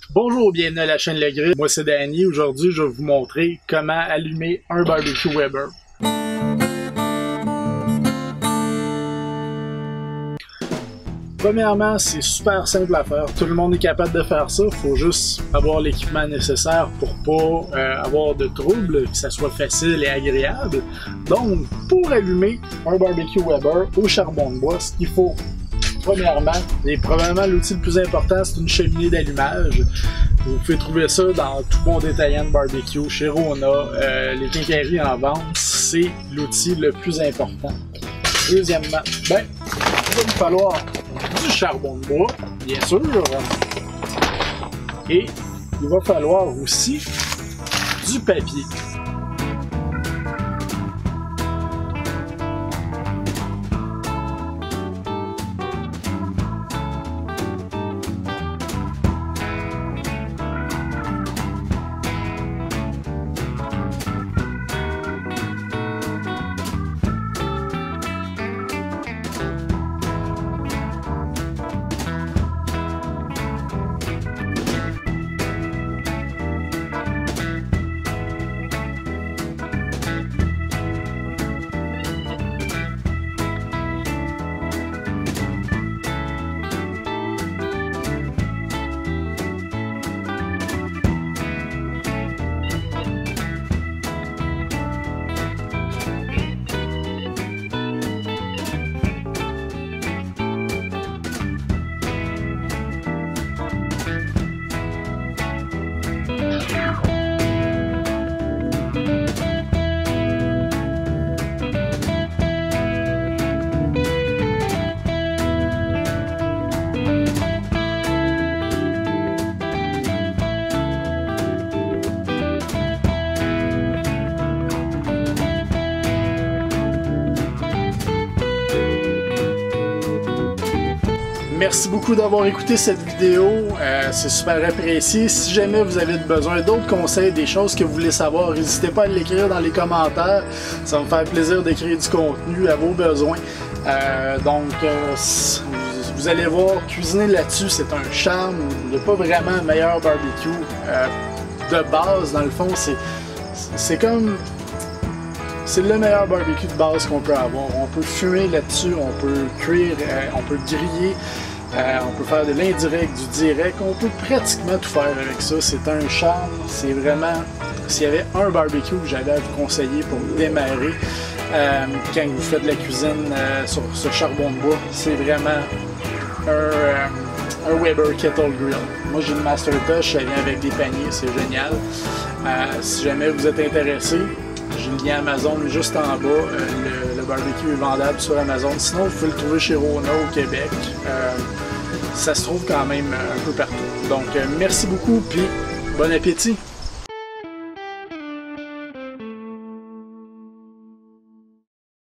Bonjour, bienvenue à la chaîne Le Grill. Moi c'est Danny. Aujourd'hui, je vais vous montrer comment allumer un barbecue Weber. Premièrement, c'est super simple à faire. Tout le monde est capable de faire ça. Il faut juste avoir l'équipement nécessaire pour pas avoir de troubles, que ça soit facile et agréable. Donc, pour allumer un barbecue Weber au charbon de bois, ce qu'il faut, premièrement, et probablement l'outil le plus important, c'est une cheminée d'allumage. Vous pouvez trouver ça dans tout bon détaillant de barbecue, chez Rona, les quincailleries en vente, c'est l'outil le plus important. Deuxièmement, il va nous falloir du charbon de bois, bien sûr, et il va falloir aussi du papier. Merci beaucoup d'avoir écouté cette vidéo, c'est super apprécié. Si jamais vous avez besoin d'autres conseils, des choses que vous voulez savoir, n'hésitez pas à l'écrire dans les commentaires. Ça va me faire plaisir d'écrire du contenu à vos besoins. Vous allez voir, cuisiner là-dessus, c'est un charme. Il n'y a pas vraiment un meilleur barbecue de base. Dans le fond, c'est comme... C'est le meilleur barbecue de base qu'on peut avoir. On peut fumer là-dessus, on peut cuire, on peut griller, on peut faire de l'indirect, du direct. On peut pratiquement tout faire avec ça. C'est un charme. C'est vraiment... S'il y avait un barbecue que j'avais à vous conseiller pour démarrer quand vous faites de la cuisine sur ce charbon de bois, c'est vraiment un Weber Kettle Grill. Moi j'ai une Master Touch, ça vient avec des paniers, c'est génial. Si jamais vous êtes intéressé, j'ai le lien Amazon juste en bas. Le barbecue est vendable sur Amazon. Sinon, vous pouvez le trouver chez Rona au Québec. Ça se trouve quand même un peu partout. Donc, merci beaucoup, puis bon appétit!